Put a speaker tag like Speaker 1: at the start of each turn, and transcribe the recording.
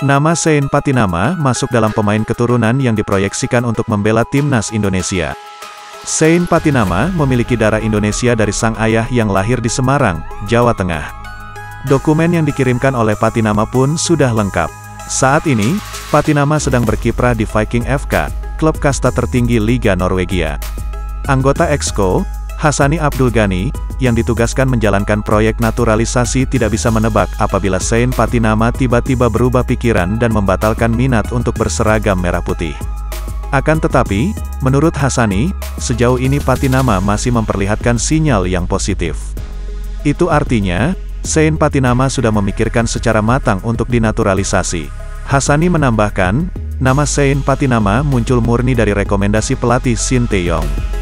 Speaker 1: Nama Sein Patinama masuk dalam pemain keturunan yang diproyeksikan untuk membela timnas Indonesia. Sein Patinama memiliki darah Indonesia dari sang ayah yang lahir di Semarang, Jawa Tengah. Dokumen yang dikirimkan oleh Patinama pun sudah lengkap. Saat ini, Patinama sedang berkiprah di Viking FK, klub kasta tertinggi Liga Norwegia. Anggota Exco, Hassani Abdul Ghani, yang ditugaskan menjalankan proyek naturalisasi tidak bisa menebak apabila Sein Patinama tiba-tiba berubah pikiran dan membatalkan minat untuk berseragam merah putih. Akan tetapi, menurut Hassani, sejauh ini Patinama masih memperlihatkan sinyal yang positif. Itu artinya, Sein Patinama sudah memikirkan secara matang untuk dinaturalisasi. Hassani menambahkan, nama Sein Patinama muncul murni dari rekomendasi pelatih Shin Tae-yong.